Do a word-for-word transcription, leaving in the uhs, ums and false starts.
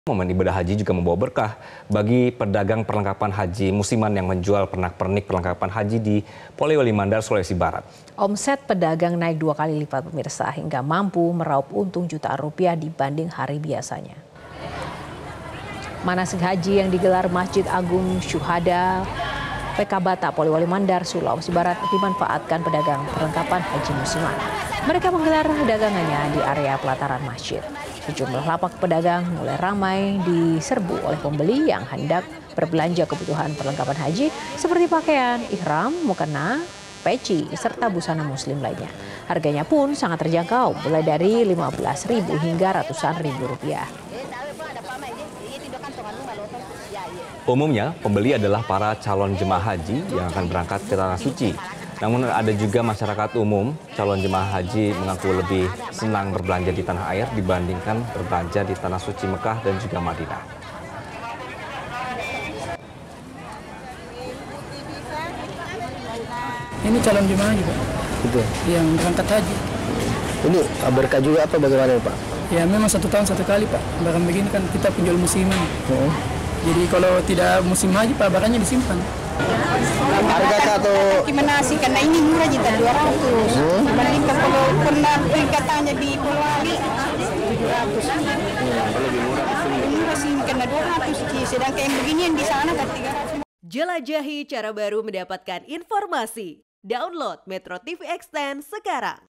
Momen ibadah haji juga membawa berkah bagi pedagang perlengkapan haji musiman yang menjual pernak-pernik perlengkapan haji di Polewali Mandar, Sulawesi Barat. Omset pedagang naik dua kali lipat pemirsa hingga mampu meraup untung jutaan rupiah dibanding hari biasanya. Manasik haji yang digelar Masjid Agung Syuhada P K Bata Polewali Mandar, Sulawesi Barat dimanfaatkan pedagang perlengkapan haji musiman. Mereka menggelar dagangannya di area pelataran masjid. Sejumlah lapak pedagang mulai ramai diserbu oleh pembeli yang hendak berbelanja kebutuhan perlengkapan haji seperti pakaian, ihram, mukena, peci, serta busana muslim lainnya. Harganya pun sangat terjangkau, mulai dari lima belas ribu hingga ratusan ribu rupiah. Umumnya, pembeli adalah para calon jemaah haji yang akan berangkat ke Tanah Suci. Namun ada juga masyarakat umum, calon jemaah haji mengaku lebih senang berbelanja di tanah air dibandingkan berbelanja di Tanah Suci Mekah dan juga Madinah. Ini calon jemaah juga, Betul. yang berangkat haji. Ini berkah juga apa bagaimana Pak? Ya memang satu tahun satu kali Pak, barang begini kan kita penjual musiman. Hmm. Jadi kalau tidak musim haji Pak, barangnya disimpan. Harga satu Gimana sih, karena ini murah juta dua ratus. Dibandingkan kalau pernah katanya di Polewali tujuh ratus. Lebih murah sih, karena dua ratus. Sedangkan yang begini yang di sana kan tiga ratus. Jelajahi cara baru mendapatkan informasi. Download Metro T V Extend sekarang.